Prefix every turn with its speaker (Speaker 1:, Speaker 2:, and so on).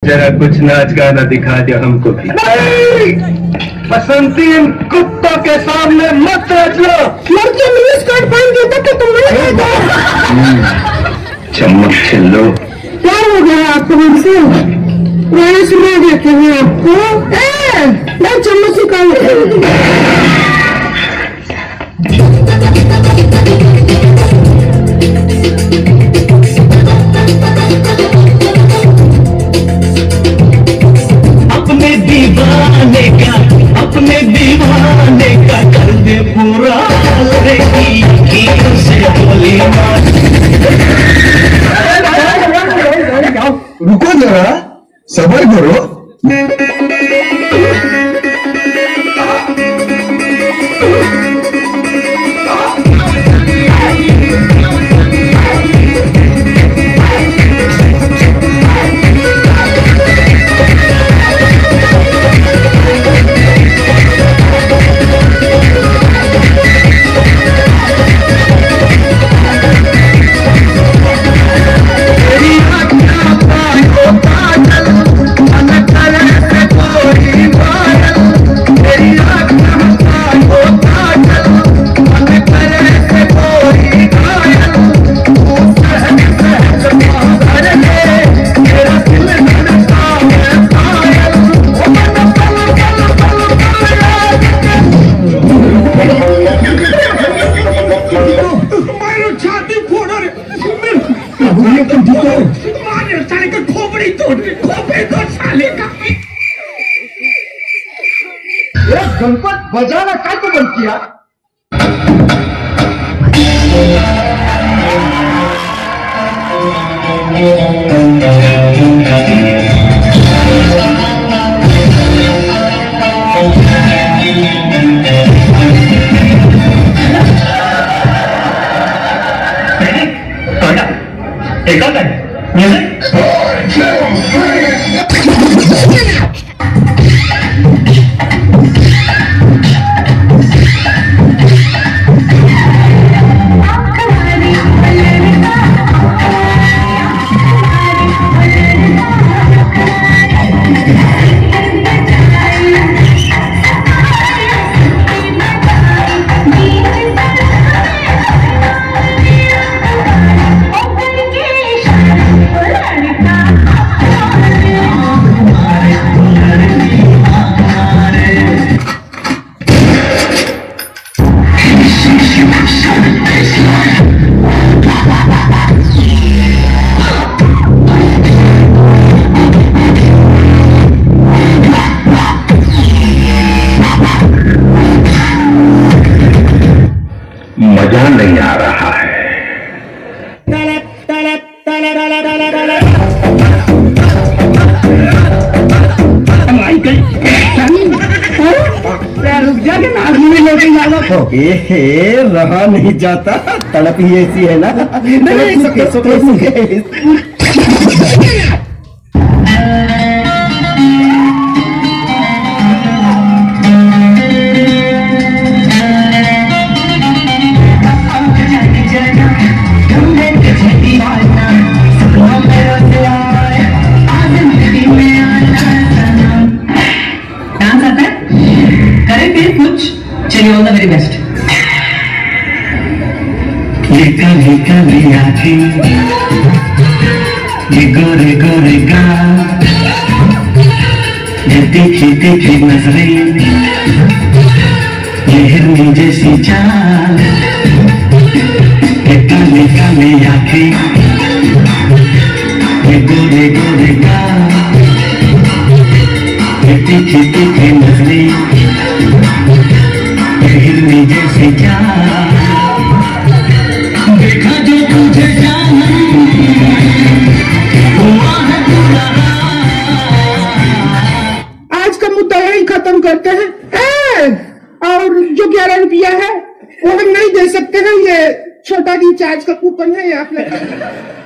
Speaker 1: जरा कुछ नाच गाना दिखा दो हमको भी। बसंती इन कुत्तों के सामने मत नाच लो।
Speaker 2: लड़के मिनी स्कर्ट पहन के तक तुम
Speaker 1: चम्मच छिल्लो।
Speaker 2: क्या हो गया आपको मुझसे? मैंने सुना देते हैं आपको। मैं चम्मच निकाल
Speaker 3: अपने दीवाने का कर दे पूरा से बोली
Speaker 4: रुको जरा, सबर करो।
Speaker 1: गणपत बजाना का तो बंद किया। मजा नहीं आ रहा है।
Speaker 2: रुक जाके आदमी में लोटे ज्यादा
Speaker 4: रहा नहीं जाता, तड़प ही ऐसी है ना।
Speaker 3: चलिए ऑल द वेरी बेस्ट। ये कभी कभी आती ये गोरे गोरे गाल, ये तीखी तीखी नजरें, ये हिरनी जैसी चाल, ये काले काले आंखें, ये गोरे गोरे गाल, ये तीखी तीखी नजरें, हिरनी जैसे चाल, देखा जो तुझे जानन हुआ है पूरा।
Speaker 2: आज का मुद्दा यही खत्म करते हैं। और जो 11 रुपया है वो हम नहीं दे सकते हैं। ये छोटा रिचार्ज का कूपन है, ये आप लगा।